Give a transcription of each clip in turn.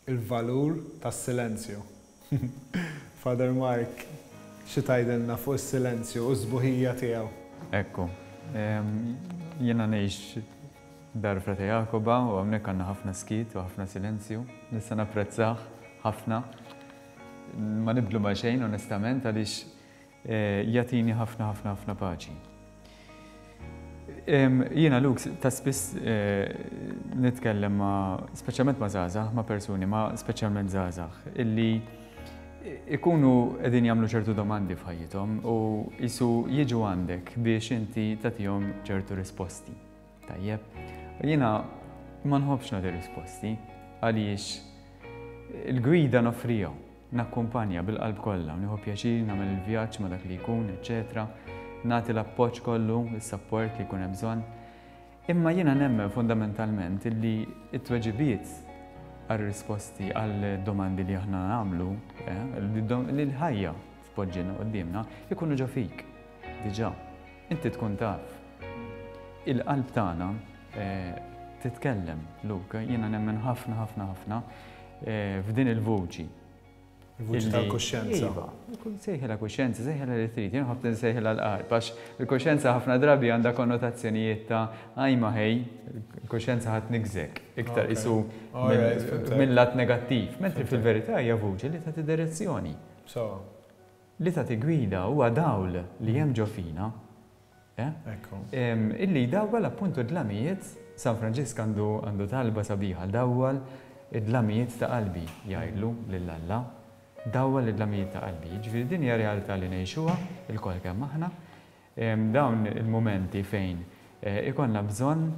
il-valur tas-silenzju. Father Mark, xi tgħidilna fuq is-silenzju u s-sbuħija tiegħu? Ekku, jiena ngħix dar Frate Jakoba u hawnhekk għandna ħafna skit u ħafna silenzju. Nista' napprezzah ħafna. Ma nibdlu ma' xejn onestament għaliex jagħtini ħafna paċi. Jiena Luke ta' spiss nitkellem speċjalment ma' żgħażagħ, ma' persuni, ma' speċjalment żgħażagħ illi ikunu qegħdin jagħmlu ċertu domandi f'ħajjithom u jisu jiġu għandek biex inti tagħtihom ċertu risposti. Tajjeb, jiena ma nħobbx nagħti risposti għaliex il-gwida nofrija, nakkumpanja bil-qalb kollha, nieħu pjaċir nagħmel il-vjaġġ ma' dak li jkun, eċetera, nagħti l-appoġġ kollu, is-support li jkun hemm bżonn. Imma jiena nemmen fundamentalment illi t-tweġibiet għal-risposti għal-domandi li aħna nagħmlu, li l-ħajja f'poġġina qudiemna jkunu ġo fik, diġà. Inti tkun taf. Il-qalb tagħna titkellem, Luke, jiena nemmen ħafna f'din il-vuċi. Il-vuċi tal-kuxjenza. Iva, sejħela kuxjenza, sejħela li trid, jiena ħafna sejħela l-qalb, għax il-kuxjenza ħafna drabi għandha konnotazzjonijiet ta' għajma ħej, il-kuxjenza ħadd nigżek, iktar isu mill-lat negattiv, mentri fil-verità hija vuċi li tagħti direzzjoni. Li tagħti gwida huwa dawl li hemm ġo fina. Illi dawwal appuntu d-dlamijiet, San Franġisk għandu talba sabiħa, dawwal id-dlamijiet ta' qalbi jgħidlu lill-Alla, dawwal id-dlamijiet ta' qalbi. Ġifieri din hija realtà li ngħixuha il-kol kemm aħna, dawn il-momenti fejn ikollna bżonn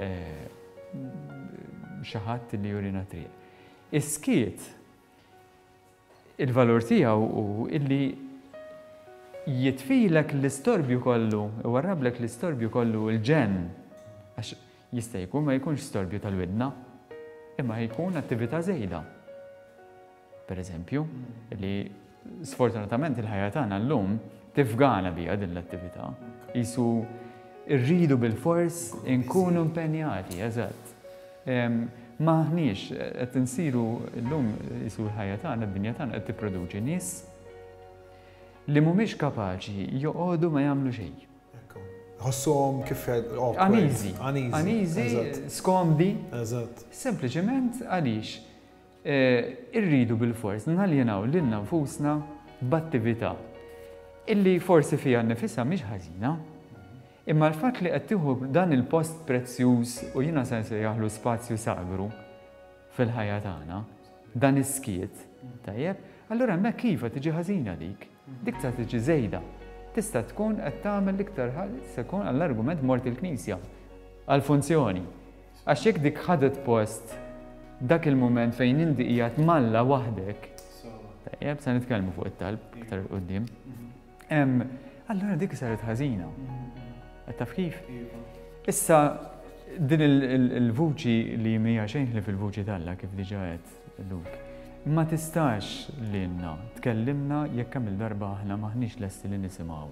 xi ħadd li jurina triq. Is-skiet il-valur tiegħu hu illi jitfilek l-istorbju kollu, warrablek l-istorbju kollu il-ġen, għax jista' jkun ma jkunx storbju tal-widna, imma jkun attività żejda. Pereżempju, li sfortunatament il-ħajja tagħna llum tifgana biha din l-attività. Isu rridu bil-fors inkunu impenjati, eżatt. Maħniex qed insiru llum isu l-ħajja tagħna, d-dinja tagħna qed tipproduċi nies li mhumiex kapaċi joqogħdu ma jagħmlu xejn. Ħossuhom kif Aniżi, skomdi. Sempliċement għaliex irridu bil-fors naljenaw lilna nfusna b'attività illi forsi fiha nnifisha mhix ħażina, imma l-fatt li qed tieħu dan il-post prezzjuż u jiena se nsejjaħlu spazju sagru fil-ħajja tagħna, dan is-skiet, tajjeb, allura hemmhekk kif qed tiġi ħażina dik. Dik ta' tiġi żejda. Tista' tkun qed tagħmel l-iktar se tkun għall-argument mort il-Knisja għall-funzjoni. Għax jekk dik ħadet post dak il-mument fejn inti qiegħed malla waħdek. Tajjeb, se nitkellmu fuq it-talb iktar quddiem. Allura dik saret ħażina. Qed taf kif? Issa din il-vuċi li mija xejn li fil-vuċi talla kif diġà qed Luke. Ma tistax lilna tkellimna jekk kemm il-darba aħna maħniex lesti li nisimgħuha.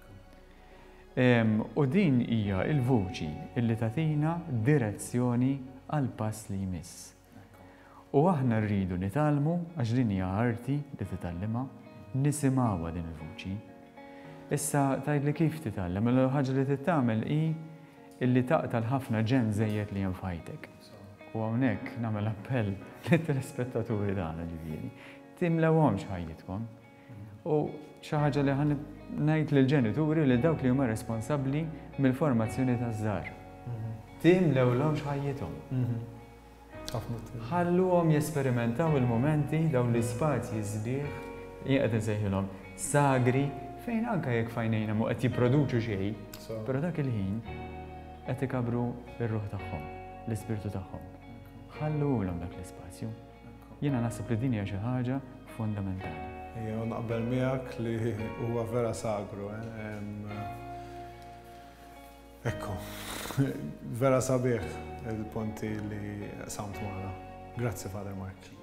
U din hija l-vuċi illi tagħtina direzzjoni għal pass li jmiss. U aħna rridu nitalmu għax din hija arti li titgħallimha, nisimgħuha din il-vuċi. Issa tgħidli kif titgħallem, il-ħaġa li titgħamel hi illi taqtal ħafna ġen żejjed li hemm f'ħajtek. U hawnhekk nagħmel appell lit-telespettaturi tagħna ġifieri. Timlewhomx ħajjitkom. U xi ħaġa li ħan ngħid lill-ġenituri li dawk li huma responsabbli mill-formazzjoni taż-żgħar. Timlewlhomx ħajjithom. Ħalluhom jesperimentaw il-momenti dawn l-ispazji żbieħ qed insejħilhom sagri fejn anke jekk fajnejna mu qed jipproduċu xejn, però dak il-ħin qed ikabru r-ruħ tagħhom, l-ispirtu tagħhom. Ħalluhom dak l-ispazju. Jiena naħseb li din hija xi ħaġa fundamentali. Jew naqbel miegħek li huwa vera sagru. Ekku, vera sabiħ il-punti li samt magħna. Grazzi, Father Mark.